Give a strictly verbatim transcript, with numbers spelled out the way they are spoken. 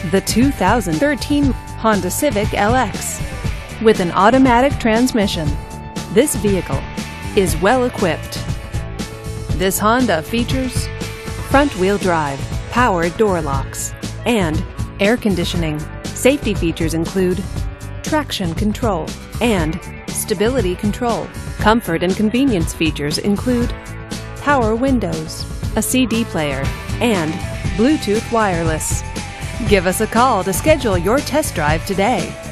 the two thousand thirteen Honda Civic L X. With an automatic transmission, this vehicle is well equipped. This Honda features front-wheel drive, powered door locks, and air conditioning. Safety features include traction control and stability control. Comfort and convenience features include power windows, a C D player, and Bluetooth wireless. Give us a call to schedule your test drive today.